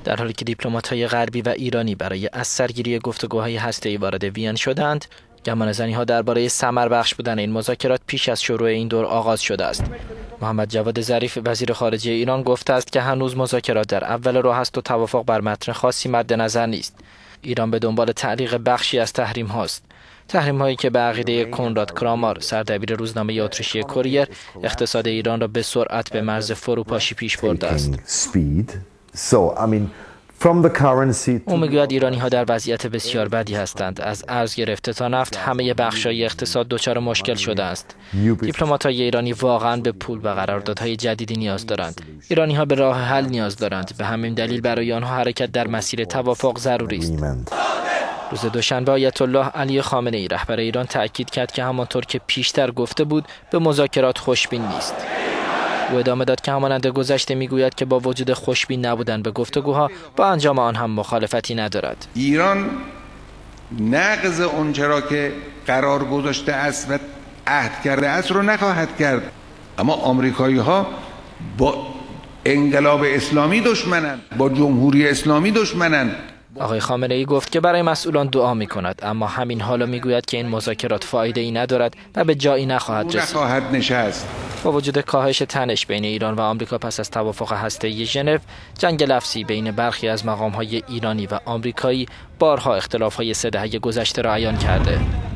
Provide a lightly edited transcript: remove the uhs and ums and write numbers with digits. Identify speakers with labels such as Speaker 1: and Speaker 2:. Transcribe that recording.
Speaker 1: در حالی که دیپلمات‌های غربی و ایرانی برای از سرگیری گفتگوهای هسته‌ای وارد وین شدند، گمانه‌زنی‌ها درباره ثمربخش بودن این مذاکرات پیش از شروع این دور آغاز شده است. محمد جواد ظریف وزیر خارجه ایران گفته است که هنوز مذاکرات در اول راه است و توافق بر متن خاصی مد نظر نیست. ایران به دنبال تعلیق بخشی از تحریم هاست. تحریم هایی که به عقیده کنراد کرامار، سردبیر روزنامه اتریشی کوریر، اقتصاد ایران را به سرعت به مرز فروپاشی پیش برده است. او میگوید ایرانی ها در وضعیت بسیار بدی هستند. از ارز گرفته تا نفت همه بخش‌های اقتصاد دچار مشکل شده است. دیپلمات‌های ایرانی واقعا به پول و قراردادهای جدیدی نیاز دارند. ایرانی ها به راه حل نیاز دارند. به همین دلیل برای آنها حرکت در مسیر توافق ضروری است. روز دوشنبه آیت الله علی خامنه‌ای رهبر ایران تأکید کرد که همانطور که پیشتر گفته بود به مذاکرات خوشبین نیست. او ادامه داد که همانند گذشته میگوید که با وجود خوشبین نبودن به گفتگوها با انجام آن هم مخالفتی ندارد.
Speaker 2: ایران نقض آنچه را که قرار گذاشته است و عهد کرده است رو نخواهد کرد. اما آمریکایی ها با انقلاب اسلامی دشمنند، با جمهوری اسلامی دشمنند.
Speaker 1: آقای خامنه‌ای گفت که برای مسئولان دعا می‌کند، اما همین حالا میگوید که این مذاکرات فایده‌ای ندارد و به جایی نخواهد
Speaker 2: نشست.
Speaker 1: با وجود کاهش تنش بین ایران و آمریکا پس از توافق هسته‌ای ژنو، جنگ لفظی بین برخی از مقام‌های ایرانی و آمریکایی بارها اختلاف‌های 3 دهه گذشته را عیان کرده.